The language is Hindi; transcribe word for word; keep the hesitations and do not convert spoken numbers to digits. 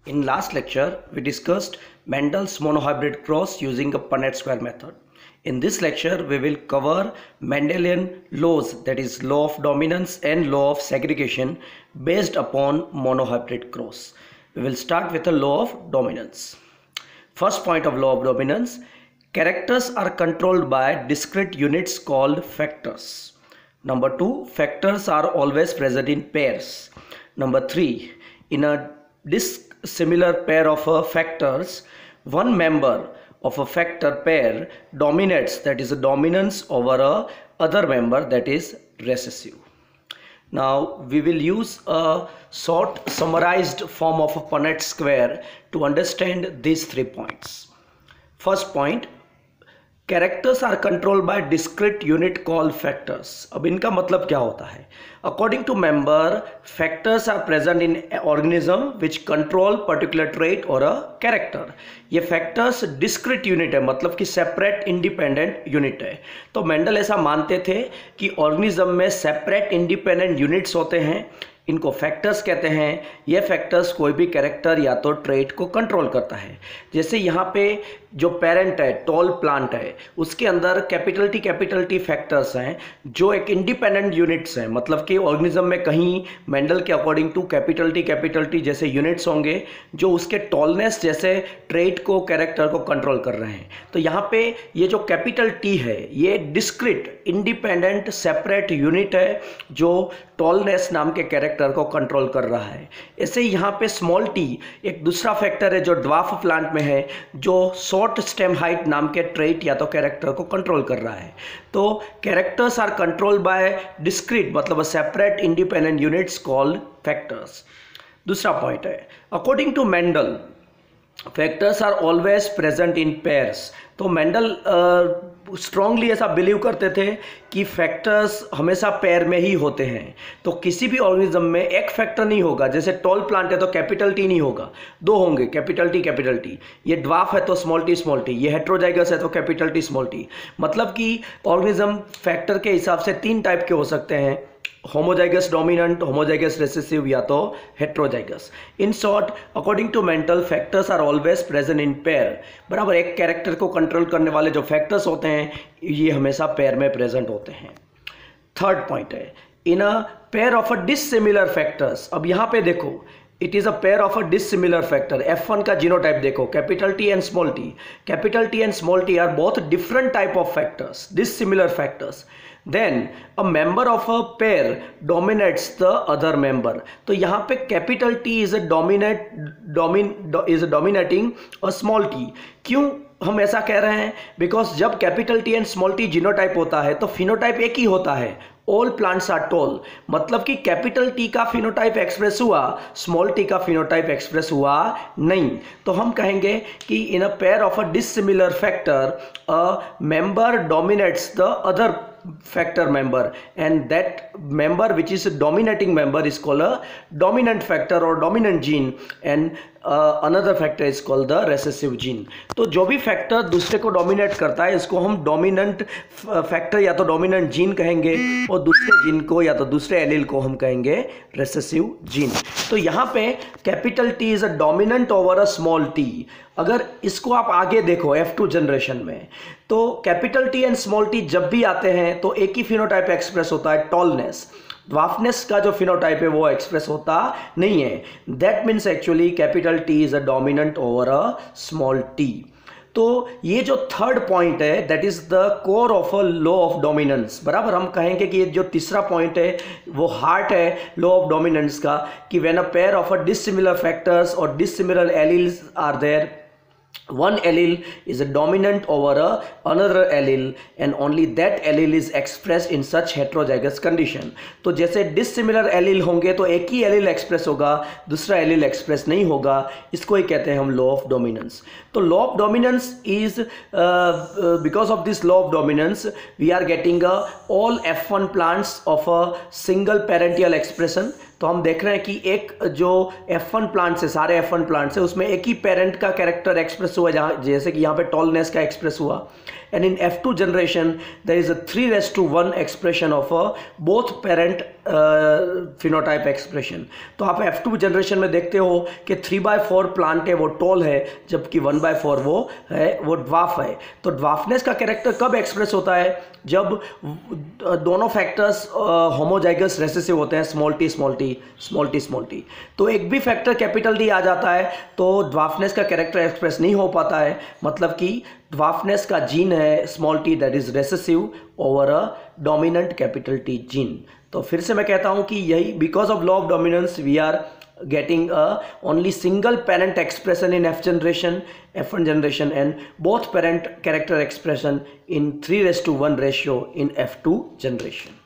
In last lecture, we discussed Mendel's monohybrid cross using a Punnett square method. In this lecture, we will cover Mendelian laws, that is law of dominance and law of segregation based upon monohybrid cross. We will start with the law of dominance. First point of law of dominance, characters are controlled by discrete units called factors. Number two, factors are always present in pairs. Number three, in a dissimilar pair of uh, factors, one member of a factor pair dominates, that is a dominance over a other member, that is recessive. Now we will use a short summarized form of a Punnett square to understand these three points. First point, characters are controlled by discrete unit called factors. अब इनका मतलब क्या होता है? According to member, factors are present in organism which control particular trait or a character. ये factors discrete unit है, मतलब कि separate independent unit है. तो मेंडल ऐसा मानते थे कि organism में separate independent units होते हैं, इनको फैक्टर्स कहते हैं. ये फैक्टर्स कोई भी कैरेक्टर या तो ट्रेट को कंट्रोल करता है. जैसे यहाँ पे जो पेरेंट है, टॉल प्लांट है, उसके अंदर capital T capital T factors हैं जो एक इंडिपेंडेंट यूनिट्स हैं, मतलब कि ऑर्गेनिज्म में कहीं मेंडल के according to capital T capital T जैसे यूनिट्स होंगे जो उसके टॉलनेस जैसे ट्रेट को, कैरेक्टर को कंट्रोल कर रहे हैं. तो यहाँ पे ये जो कैपिटल टी है ये डिस्क्रीट इंडिपेंडेंट सेपरेट यूनिट है जो टॉलनेस नाम के कैरेक्टर को कंट्रोल कर रहा है. ऐसे ही यहाँ पे स्मॉल टी एक दूसरा फैक्टर है जो ड्वार्फ प्लांट में है जो शॉर्ट स्टेम हाइट नाम के ट्रेट या तो कैरेक्टर को कंट्रोल कर रहा है. तो characters are controlled by discrete मतलब separate independent units called factors. दूसरा पॉइंट है, according to Mendel factors are always present in pairs. तो मेंडल स्ट्रांगली ऐसा बिलीव करते थे कि फैक्टर्स हमेशा पेयर में ही होते हैं. तो किसी भी ऑर्गेनिज्म में एक फैक्टर नहीं होगा. जैसे टॉल प्लांट है तो कैपिटल टी नहीं होगा, दो होंगे, कैपिटल टी कैपिटल टी. ये ड्वार्फ है तो स्मॉल टी स्मॉल टी. ये हेट्रोजाइगस है तो कैपिटल टी स्मॉल टी. मतलब कि ऑर्गेनिज्म फैक्टर के हिसाब से तीन टाइप के हो सकते हैं, होमोजाइगस डोमिनेंट, होमोजाइगस रिसेसिव या तो heterozygous. In short, according to Mendel factors are always present in pair. बराबर, एक कैरेक्टर को कंट्रोल करने वाले जो फैक्टर्स होते हैं ये हमेशा पेयर में प्रेजेंट होते हैं. थर्ड पॉइंट है, in a pair of a dissimilar factors. अब यहाँ पे देखो, it is a pair of a dissimilar factor. F one का जीनोटाइप देखो, capital T and small T. Capital T and small T are both different type of factors, dissimilar factors. Then a member of a pair dominates the other member. तो यहाँ पे capital T is a dominate domin is a dominating a small t. क्यों हम ऐसा कह रहे हैं? Because जब capital T and small t genotype होता है तो फिनोटाइप एक ही होता है, ऑल प्लांट्स आर टॉल. मतलब कि कैपिटल टी का फिनोटाइप एक्सप्रेस हुआ, स्मॉल टी का फिनोटाइप एक्सप्रेस हुआ नहीं. तो हम कहेंगे कि in a pair of a dissimilar factor a member dominates the other factor member and that member which is a dominating member is called a dominant factor or dominant gene and uh, another factor is called the recessive gene. तो जो भी फैक्टर दूसरे को डोमिनेट करता है इसको हम डोमिनेंट फैक्टर या तो डोमिनेंट जीन कहेंगे और दूसरे जीन को या तो दूसरे एलील को हम कहेंगे रेसेसिव जीन. तो यहाँ पे capital T is a dominant over a small T. अगर इसको आप आगे देखो एफ टू जनरेशन में तो capital T and small T जब भी आते हैं तो एक ही फिनोटाइप एक्सप्रेस होता है, टॉलनेस. ड्वार्फनेस का जो फिनोटाइप है वो एक्सप्रेस होता नहीं है. That means actually capital T is a dominant over a small T. तो ये जो थर्ड पॉइंट है that is the core of a law of dominance. बराबर, हम कहेंगे कि ये जो तीसरा पॉइंट है वो हार्ट है लॉ ऑफ डोमिनेंस का, कि when a pair of a dissimilar factors और dissimilar alleles are there, one allele is a dominant over a another allele and only that allele is expressed in such heterozygous condition. तो जैसे dissimilar allele होंगे तो एक ही allele express होगा, दूसरा allele express नहीं होगा. इसको ही कहते हैं हम law of dominance. तो law of dominance is uh, uh, because of this law of dominance we are getting a all F one plants of a single parental expression. तो हम देख रहे हैं कि एक जो एफ वन प्लांट्स है, सारे एफ वन प्लांट्स है, उसमें एक ही पेरेंट का कैरेक्टर एक्सप्रेस हुआ, जहाँ जैसे कि यहाँ पे टॉलनेस का एक्सप्रेस हुआ. And in F two generation there is a three is to one expression of a both parent phenotype expression. तो आप एफ टू जनरेशन में देखते हो कि थ्री बाय फोर प्लांट है वो टॉल है, जबकि वन बाय फोर वो है वो ड्वार्फ है। तो ड्वार्फनेस का कैरेक्टर कब एक्सप्रेस होता है? जब दोनों फैक्टर्स होमोजाइगस रेसेसिव होते हैं, small T small T small T small T. तो एक भी फैक्टर कैपिटल डी आ जाता है तो ड्वार्फनेस का कैरेक्टर एक्सप्रेस नहीं हो पाता है, मतलब कि ड्वार्फनेस का जीन है small T that is recessive over a dominant capital T gene. तो फिर से मैं कहता हूं कि यही because of law of dominance we are getting a only single parent expression in F generation, F one generation, and both parent character expression in three raised to one ratio in F two generation.